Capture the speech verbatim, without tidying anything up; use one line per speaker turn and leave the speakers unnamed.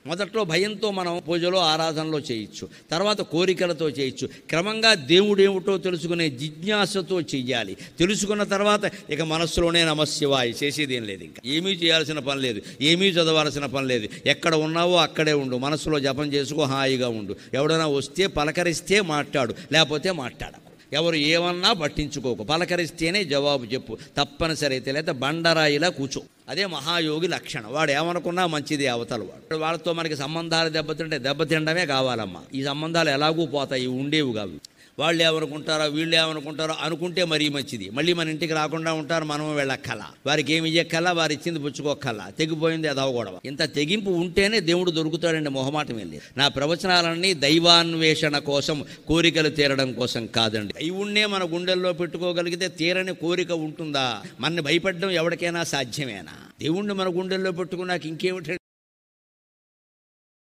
మొదట్లో భయంతో మనం పూజలో ఆరాధనలో చేయొచ్చు, తర్వాత కోరికలతో చేయొచ్చు. క్రమంగా దేవుడేమిటో తెలుసుకునే జిజ్ఞాసతో చెయ్యాలి. తెలుసుకున్న తర్వాత ఇక మనస్సులోనే నమశివాయ, చేసేదేం లేదు. ఇంకా ఏమీ చేయాల్సిన పని లేదు, ఏమీ చదవాల్సిన పని లేదు. ఎక్కడ ఉన్నావో అక్కడే ఉండు, మనసులో జపం చేసుకో, హాయిగా ఉండు. ఎవడైనా వస్తే పలకరిస్తే మాట్లాడు, లేకపోతే మాట్లాడకు. ఎవరు ఏమన్నా పట్టించుకోకు, పలకరిస్తేనే జవాబు చెప్పు. తప్పనిసరి అయితే లేదా బండరాయిలా కూర్చో. అదే మహాయోగి లక్షణం. వాడు ఏమనుకున్నా మంచిది అవతల వాడు. వాళ్ళతో మనకి సంబంధాలు దెబ్బతింటే దెబ్బతిండమే కావాలమ్మా. ఈ సంబంధాలు ఎలాగూ పోతాయి, ఉండేవి కావు. వాళ్ళు ఏమనుకుంటారో వీళ్ళు ఏమనుకుంటారో అనుకుంటే మరీ మంచిది. మళ్ళీ మన ఇంటికి రాకుండా ఉంటారు, మనం వెళ్ళక్కల. వారికి ఏమి ఇయ్యక్కల్లా, వారు ఇచ్చింది పుచ్చుకోక్కల్లా. తెగిపోయింది అదవకూడదు. ఇంత తెగింపు ఉంటేనే దేవుడు దొరుకుతాడండి, మొహమాటం వెళ్ళి. నా ప్రవచనాలన్నీ దైవాన్వేషణ కోసం, కోరికలు తీరడం కోసం కాదండి. దైవుణ్ణే మన గుండెల్లో పెట్టుకోగలిగితే తీరని కోరిక ఉంటుందా? మనని భయపడడం ఎవరికైనా సాధ్యమేనా? దేవుణ్ణి మన గుండెల్లో పెట్టుకున్నాక ఇంకేమిటి?